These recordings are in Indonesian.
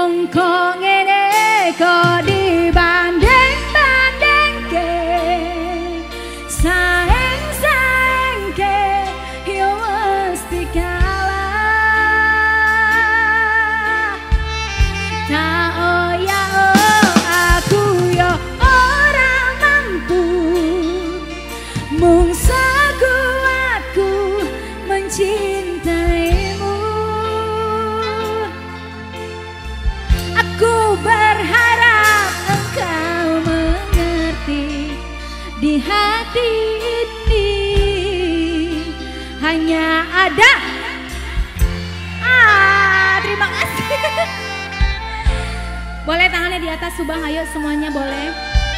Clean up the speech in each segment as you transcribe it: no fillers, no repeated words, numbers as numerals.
wong kok ngene kok dibanding-bandingke saeng-saengke yo mesti kalah. Tak oya aku yo ora mampu mung sekuatku mencintaimu. Aku berharap engkau mengerti, di hati ini hanya ada terima kasih. Boleh tangannya di atas Subang, ayo semuanya boleh.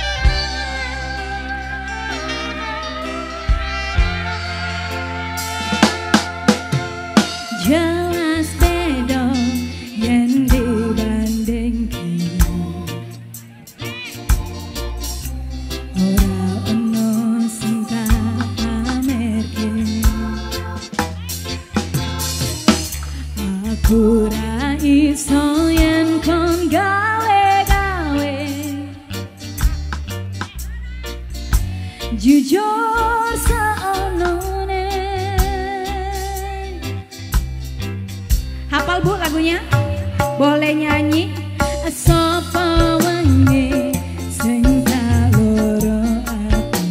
Jelas beda yang dibandingkan, ora ono sing tak pamerke. Aku ra iso yen kon gawe-gawe, jujur seonone. Hafal Bu lagunya? Boleh nyanyi? Sapa wengi sing tak loro ati,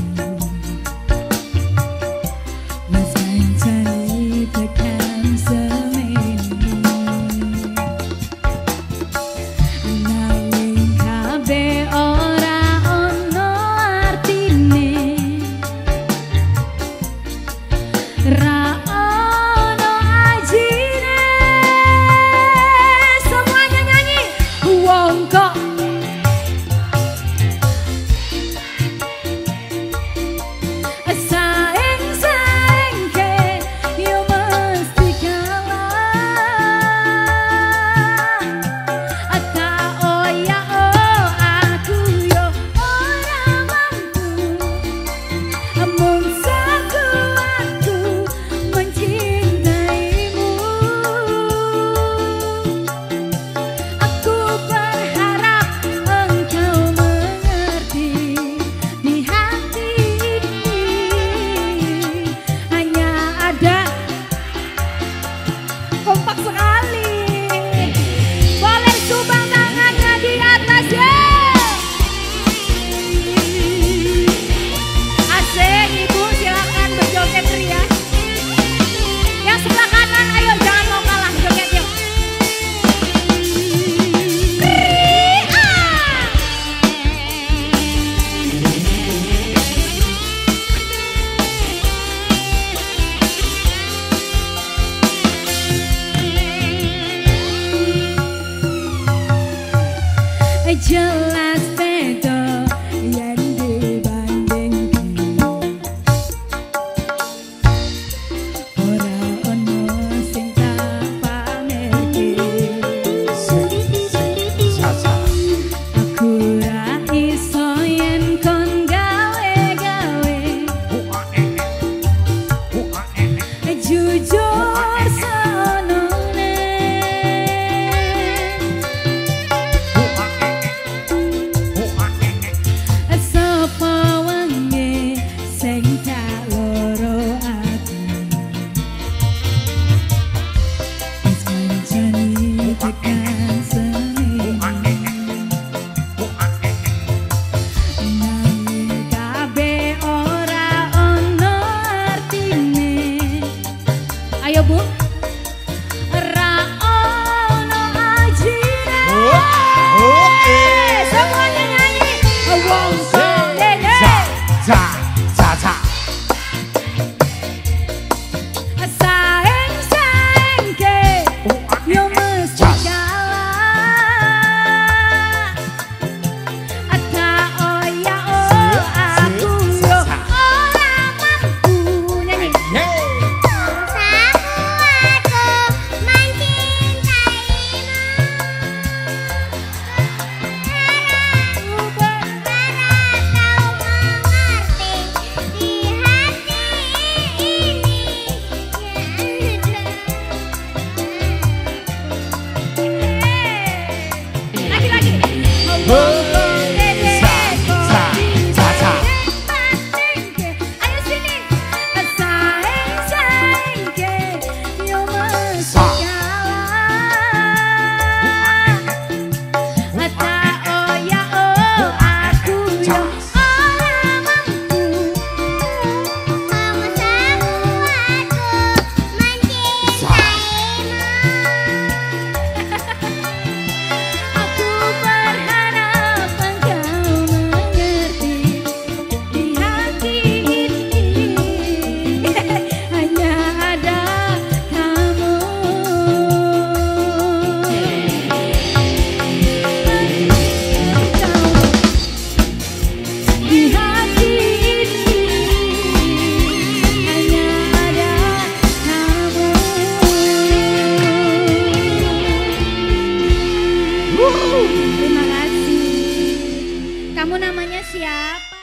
wis kancani tekan seminggu, nanging kabeh ora ono artine, ra ono ajine. Semuanya nyanyi. Wong kok saeng-saengke yo mesti kalah. Tak oya aku yo ora mampu mung sekuatku mencintaimu. Aku berharap engkau mengerti, di hati ini hanya ada kompak sekali. Boleh Subang tangannya di atas ya. Asik Ibu, silakan berjoget ria. Yang sebelah kanan ayo jangan mau kalah joget yuk. Jelas beda yang dibandingkan, ora ono sing tak pamerke. Aku ra iso yen kon gawe-gawe, jujur seonone. Terima kasih. Kamu namanya siapa?